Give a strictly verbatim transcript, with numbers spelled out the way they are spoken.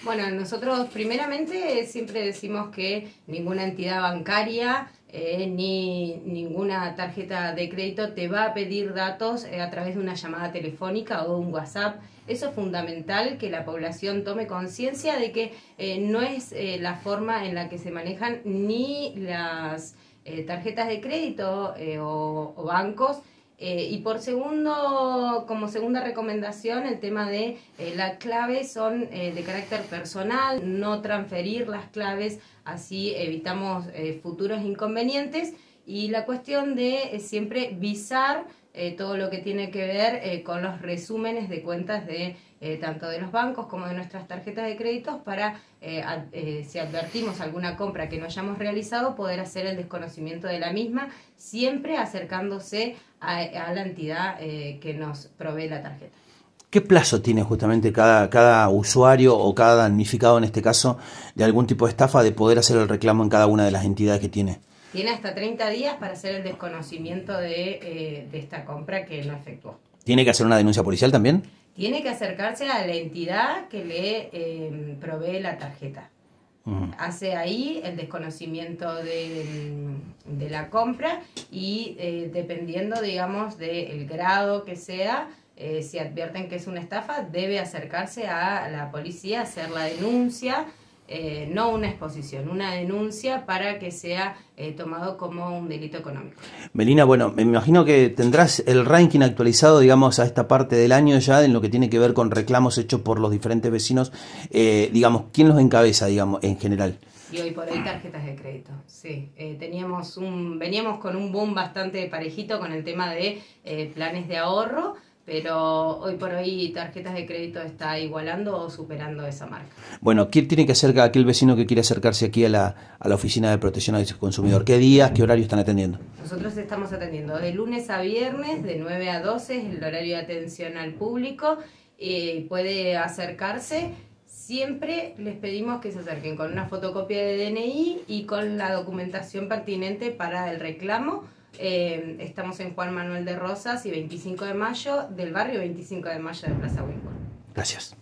Bueno, nosotros primeramente siempre decimos que ninguna entidad bancaria eh, ni ninguna tarjeta de crédito te va a pedir datos eh, a través de una llamada telefónica o de un WhatsApp. Eso es fundamental, que la población tome conciencia de que eh, no es eh, la forma en la que se manejan ni las eh, tarjetas de crédito eh, o, o bancos. Eh, y por segundo, como segunda recomendación, el tema de eh, las claves son eh, de carácter personal, no transferir las claves, así evitamos eh, futuros inconvenientes. Y la cuestión de eh, siempre visar eh, todo lo que tiene que ver eh, con los resúmenes de cuentas de eh, tanto de los bancos como de nuestras tarjetas de créditos para, eh, ad, eh, si advertimos alguna compra que no hayamos realizado, poder hacer el desconocimiento de la misma, siempre acercándose a, a la entidad eh, que nos provee la tarjeta. ¿Qué plazo tiene justamente cada, cada usuario o cada damnificado, en este caso, de algún tipo de estafa, de poder hacer el reclamo en cada una de las entidades que tiene? Tiene hasta treinta días para hacer el desconocimiento de, eh, de esta compra que no efectuó. ¿Tiene que hacer una denuncia policial también? Tiene que acercarse a la entidad que le eh, provee la tarjeta. Uh-huh. Hace ahí el desconocimiento de, de la compra y eh, dependiendo, digamos, del grado que sea, eh, si advierten que es una estafa, debe acercarse a la policía, hacer la denuncia. Eh, no una exposición, una denuncia para que sea eh, tomado como un delito económico. Melina, bueno, me imagino que tendrás el ranking actualizado, digamos, a esta parte del año ya, en lo que tiene que ver con reclamos hechos por los diferentes vecinos. Eh, digamos, ¿quién los encabeza, digamos, en general? Y hoy por hoy tarjetas de crédito, sí. Eh, teníamos un, veníamos con un boom bastante parejito con el tema de eh, planes de ahorro, pero hoy por hoy tarjetas de crédito está igualando o superando esa marca. Bueno, ¿qué tiene que hacer aquel vecino que quiere acercarse aquí a la, a la Oficina de Protección al Consumidor? ¿Qué días, qué horario están atendiendo? Nosotros estamos atendiendo de lunes a viernes, de nueve a doce, es el horario de atención al público. Eh, puede acercarse. Siempre les pedimos que se acerquen con una fotocopia de D N I y con la documentación pertinente para el reclamo. Eh, estamos en Juan Manuel de Rosas y veinticinco de mayo, del barrio veinticinco de mayo de Plaza Winkle. Gracias.